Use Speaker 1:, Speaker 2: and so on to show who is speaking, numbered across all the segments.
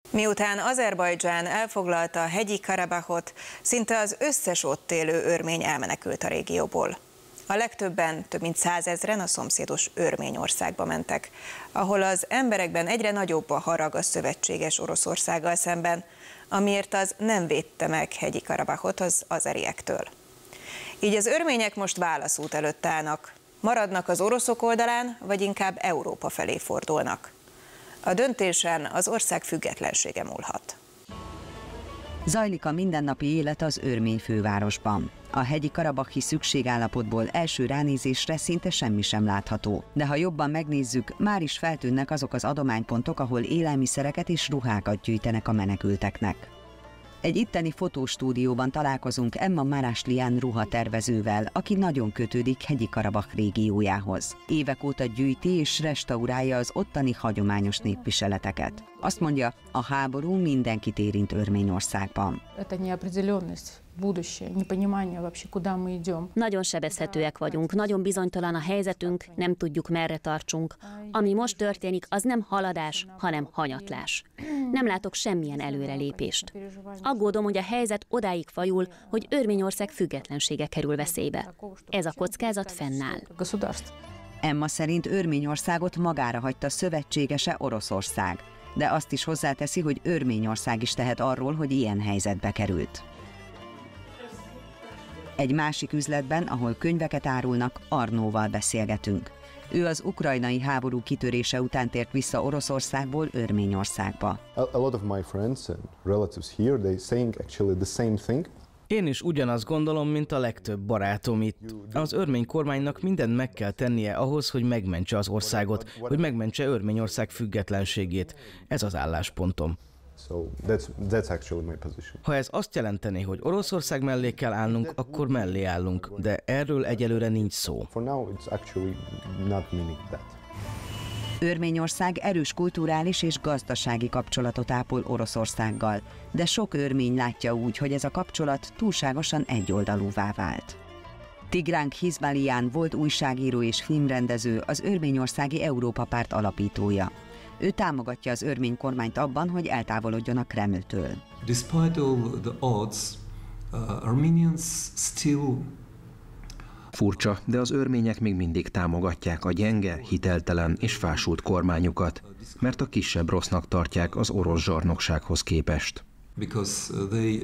Speaker 1: Miután Azerbajdzsán elfoglalta a hegyi Karabahot, szinte az összes ott élő örmény elmenekült a régióból. A legtöbben, több mint 100 000-en a szomszédos Örményországba mentek, ahol az emberekben egyre nagyobb a harag a szövetséges Oroszországgal szemben, amiért az nem védte meg hegyi Karabahot az azeriektől. Így az örmények most válaszút előtt állnak. Maradnak az oroszok oldalán, vagy inkább Európa felé fordulnak. A döntésen az ország függetlensége múlhat.
Speaker 2: Zajlik a mindennapi élet az örmény fővárosban. A hegyi karabahi szükségállapotból első ránézésre szinte semmi sem látható. De ha jobban megnézzük, már is feltűnnek azok az adománypontok, ahol élelmiszereket és ruhákat gyűjtenek a menekülteknek. Egy itteni fotóstúdióban találkozunk Emma Maraslian ruhatervezővel, aki nagyon kötődik hegyi Karabah régiójához. Évek óta gyűjti és restaurálja az ottani hagyományos népviseleteket. Azt mondja, a háború mindenkit érint Örményországban.
Speaker 3: Nagyon sebezhetőek vagyunk, nagyon bizonytalan a helyzetünk, nem tudjuk merre tartsunk. Ami most történik, az nem haladás, hanem hanyatlás. Nem látok semmilyen előrelépést. Aggódom, hogy a helyzet odáig fajul, hogy Örményország függetlensége kerül veszélybe. Ez a kockázat fennáll.
Speaker 2: Emma szerint Örményországot magára hagyta szövetségese Oroszország, de azt is hozzáteszi, hogy Örményország is tehet arról, hogy ilyen helyzetbe került. Egy másik üzletben, ahol könyveket árulnak, Arnóval beszélgetünk. Ő az ukrajnai háború kitörése után tért vissza Oroszországból Örményországba.
Speaker 4: Én is ugyanazt gondolom, mint a legtöbb barátom itt. Az örmény kormánynak mindent meg kell tennie ahhoz, hogy megmentse az országot, hogy megmentse Örményország függetlenségét. Ez az álláspontom. Ha ez azt jelenteni, hogy Oroszország mellé kell állnunk, akkor mellé állunk, de erről egyelőre nincs szó.
Speaker 2: Örményország erős kulturális és gazdasági kapcsolatot ápol Oroszországgal, de sok örmény látja úgy, hogy ez a kapcsolat túlságosan egyoldalúvá vált. Tigran Hizmalian volt újságíró és filmrendező, az Örményországi Európa Párt alapítója. Ő támogatja az örmény kormányt abban, hogy eltávolodjon a Kremltől.
Speaker 5: Despite all the odds, Armenians still...
Speaker 6: Furcsa, de az örmények még mindig támogatják a gyenge, hiteltelen és fásult kormányukat, mert a kisebb rossznak tartják az orosz zsarnoksághoz képest.
Speaker 5: Because we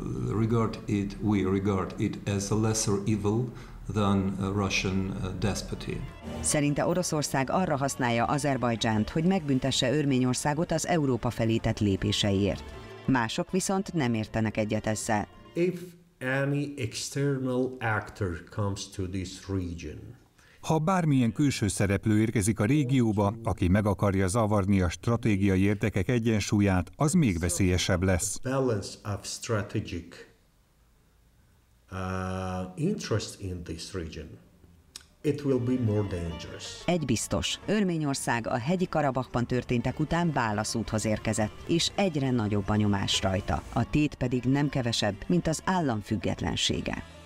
Speaker 5: regard it as a lesser evil than a Russian despoty.
Speaker 2: Szerinte Oroszország arra használja Azerbajdzsánt, hogy megbüntesse Örményországot az Európa felé tett lépéseiért. Mások viszont nem értenek egyet ezzel.
Speaker 7: Any external actor comes to this region.
Speaker 8: Ha bármilyen külső szereplő érkezik a régióba, aki meg akarja zavarni a stratégiai érdekek egyensúlyát, az még veszélyesebb lesz.
Speaker 7: Balance of strategic interest in this region. It will be more dangerous.
Speaker 2: Egy biztos, Örményország a hegyi Karabahban történtek után válaszúthoz érkezett, és egyre nagyobb a nyomás rajta. A tét pedig nem kevesebb, mint az állam függetlensége.